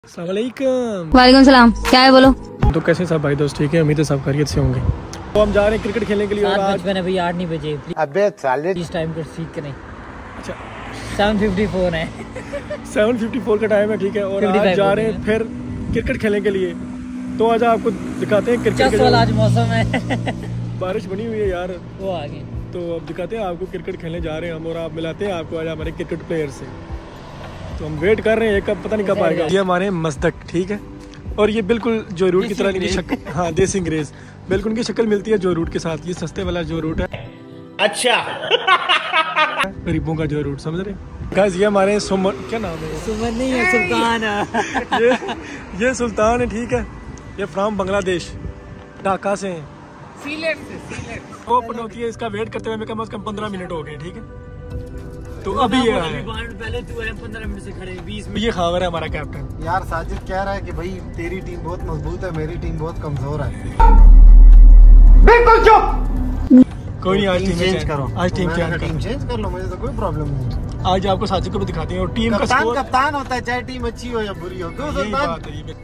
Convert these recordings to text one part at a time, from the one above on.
अस्सलामुअलैकुम। वालेकुम सलाम। क्या है बोलो। तो कैसे सब भाई दोस्त ठीक है, उम्मीद है सब खैरियत से होंगे। तो हम जा रहे हैं क्रिकेट खेलने के लिए और आज अभी 8 नहीं बजे। अबे साले इस टाइम को सीख करें। अच्छा 7:54 है। 7:54 का टाइम है, ठीक है। और आज जा रहे हैं फिर क्रिकेट खेलने के लिए। तो आज आपको दिखाते हैं क्रिकेट के आज मौसम है। बारिश बनी हुई है यार, वो आगे तो अब दिखाते हैं आपको क्रिकेट खेलने जा रहे हैं हम, और आप मिलाते हैं आपको आज हमारे क्रिकेट प्लेयर से। तो हम वेट कर रहे हैं, कब पता नहीं कब आएगा। ये हमारे मस्दक, ठीक है। और ये बिल्कुल जो रूट की तरह इनकी शक्ल, हाँ देसी अंग्रेज, बिल्कुल उनकी शक्ल मिलती है जो रूट के साथ। ये सस्ते वाला जो रूट है, अच्छा गरीबों का जो रूट, समझ रहे गाइस। ये हमारे सुमन, क्या नाम है? सुमन नहीं है, सुल्तान। ये सुल्तान है, ठीक है। ये फ्रॉम बांग्लादेश, ढाका से हैं। सीलेट से। वो पनौती है, इसका वेट करते हुए हमें कम से कम 15 मिनट हो गए, ठीक है। तो अभी ये आया है। पहले तू है 15 मिनट से खड़े, 20 मिनट। ये खावर है हमारा कैप्टन। यार साजिद कह रहा है कि भाई तेरी टीम बहुत मजबूत है, मेरी टीम बहुत कमजोर है। बिल्कुल चुप। कोई नहीं, आज टीम चेंज करो। आज टीम टीम चेंज कर लो, मुझे तो कोई प्रॉब्लम नहीं। आज आपको साजिद को भी दिखाते हैं और टीम का स्कोर। कप्तान होता है, चाहे टीम अच्छी हो या बुरी हो। यही बात है ये।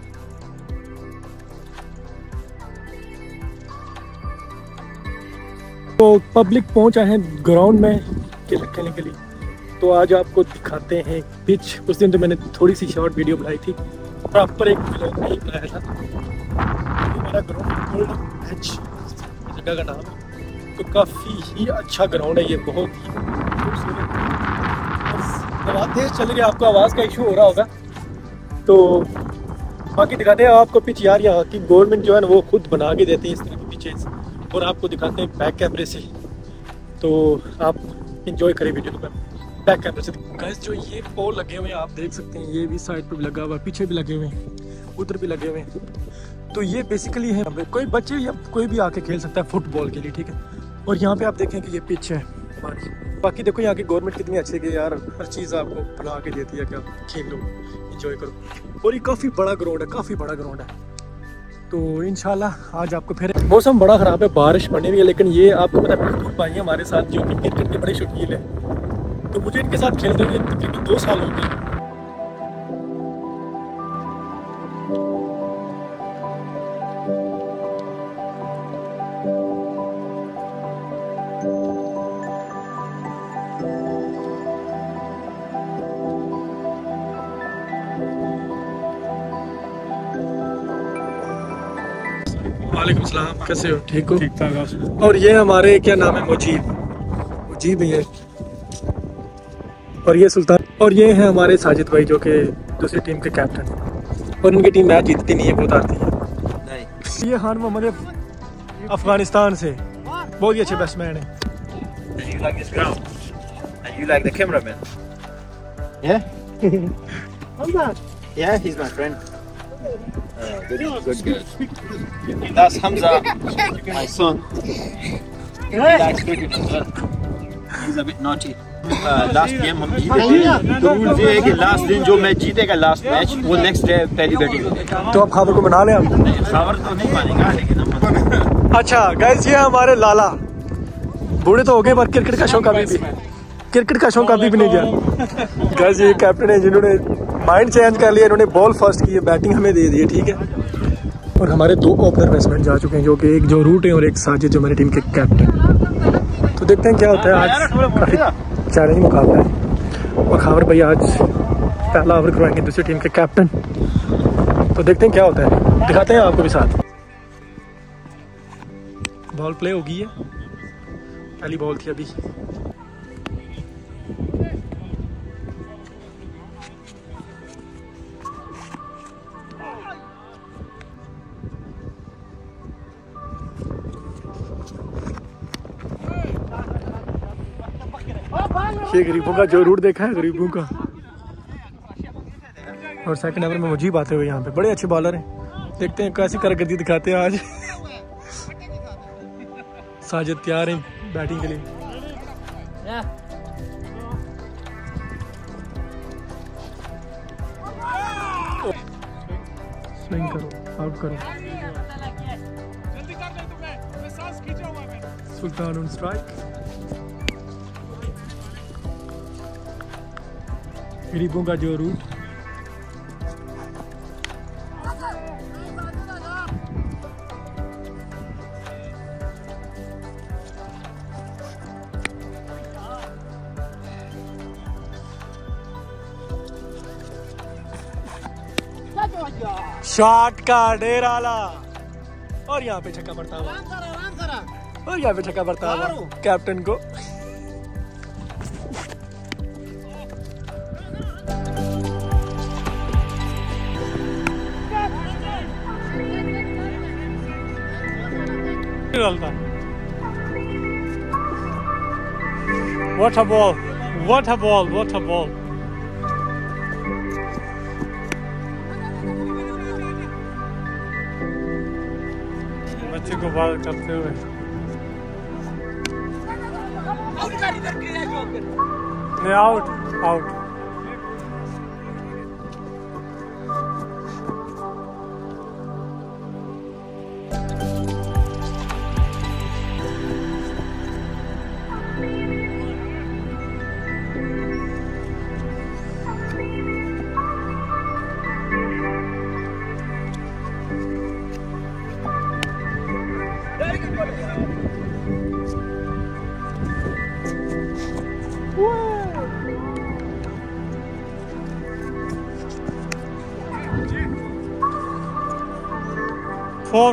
तो पब्लिक पहुंचा है ग्राउंड में क्रिकेट खेलने के लिए। तो आज आपको दिखाते हैं पिच। उस दिन तो मैंने थोड़ी सी शॉर्ट वीडियो बनाई थी, प्रॉपर एक व्लॉग नहीं बनाया था। हमारा ग्राउंड गोल्डन एज जगह का नाम है। तो काफ़ी ही अच्छा ग्राउंड है ये, बहुत ही खूबसूरत। आवाज़ तेज चल रही है, आपको आवाज़ का इशू हो रहा होगा। तो बाकी दिखाते हैं आपको पिच। यार यहाँ की गवर्नमेंट जो है ना वो खुद बना के देती है इस तरह की पिचेस, और आपको दिखाते हैं बैक कैमरे से। तो आप इंजॉय करें वीडियो को बैक कैमरे से। गाइस जो ये पोल लगे हुए हैं आप देख सकते हैं, ये भी साइड पे भी लगा हुआ है, पीछे भी लगे हुए हैं, उधर भी लगे हुए हैं। तो ये बेसिकली है, कोई बच्चे या कोई भी आके खेल सकता है फुटबॉल के लिए, ठीक है। और यहाँ पे आप देखें कि ये पिच है हमारी। बाकी देखो यहाँ की गवर्नमेंट कितनी अच्छी है कि यार हर चीज़ आपको बना के देती है कि आप खेल लो, इंजॉय करो। और ये काफ़ी बड़ा ग्राउंड है, काफ़ी बड़ा ग्राउंड है। तो इंशाल्लाह आज आपको फिर, मौसम बड़ा ख़राब है, बारिश पड़ने भी है, लेकिन ये आपको पता है महबूब भाई हमारे साथ जो कि क्रिकेट के बड़े शौकीन है। तो मुझे इनके साथ खेलते हुए तकरीबन 2 साल हो गए। वालेकुम सलाम, कैसे हो? ठीक हो? ठीक ठाक। और ये हमारे क्या नाम है, मुजीब ही है। और ये सुल्तान, और ये है हमारे साजिद भाई जो कि दूसरी टीम के कैप्टन। और इनकी टीम मैच जीतती नहीं है, बहुत हारती है। ये खान मोहम्मद अफगानिस्तान से, बहुत ही अच्छे बैट्समैन है। Yeah, he's my friend. Good. That's Hamza, my son. He likes cricket as well. He's a bit naughty. Last game हम जीते थे, तो रूल ये है कि लास्ट दिन जो मैच जीतेगा लास्ट मैच, वो नेक्स्ट डे पहली बैटिंग होगी। तो आप खबर को मना लें आप? खबर तो नहीं मानेगा, लेकिन हम अच्छा गाइस, ये हमारे लाला बूढ़े तो हो गए पर क्रिकेट का शौक अभी भी नहीं गया। गाइस ये कैप्टन है जिन्होंने माइंड चेंज कर लिया, इन्होंने बॉल फर्स्ट की है, बैटिंग हमें दे दी है, ठीक है। और हमारे 2 ओपनर बैट्समैन जा चुके हैं, जो कि एक जो रूट है और एक साजिद जो हमारी टीम के कैप्टन। तो देखते हैं क्या होता है आज। काफ़ी चैलेंजिंग मुकाबला है। और खावर भाई आज पहला ओवर करवाएंगे दूसरी टीम के कैप्टन। तो देखते हैं क्या होता है, दिखाते हैं आपको भी साथ। बॉल प्ले हो गई है, पहली बॉल थी अभी। ये गरीबों का जो रूट देखा है, गरीबों का। और सेकंड ओवर में मुझीब आते हुए यहाँ पे, बड़े अच्छे बॉलर हैं। देखते हैं कैसी कारकर्दगी दिखाते हैं आज। साजिद तैयार है बैटिंग के लिए। स्विंग करो, आउट करो। Sultan on strike. गरीबों का जो रूट शॉट का डेराला और यहाँ पे छक्का पड़ता हुआ और यहाँ पे छक्का पड़ता हुआ कैप्टन को। What a ball! What a ball! What a ball! बच्चे को बाल करते हुए आउट आउट। Four.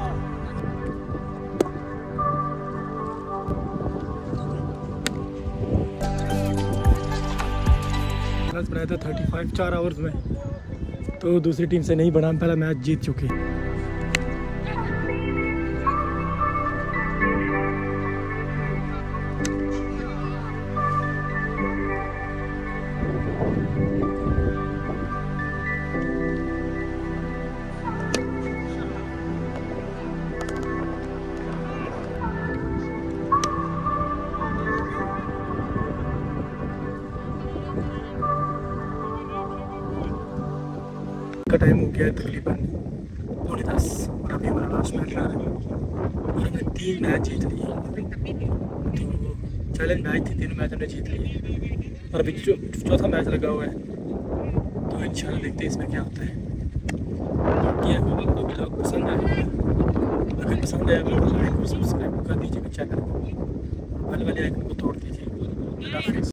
मैच बनाया था 35 4 आवर्स में, तो दूसरी टीम से नहीं बना, पहला मैच जीत चुके। का टाइम हो गया है तकरीबन 9:30 और अभी हमारा लास्ट मैच रहा है और हमने 3 मैच जीत लिए। तो चैलेंज मैच थी, 3 मैच हमने जीत लिए और अभी चौथा मैच लगा हुआ है, तो इंशाल्लाह देखते हैं इसमें क्या होता है। बाकी आपको ब्लॉग पसंद आए, अगर पसंद आया तो लाइक और सब्सक्राइब कर दीजिएगा, चैनल को बेल वाले आइकन को तोड़ दीजिए।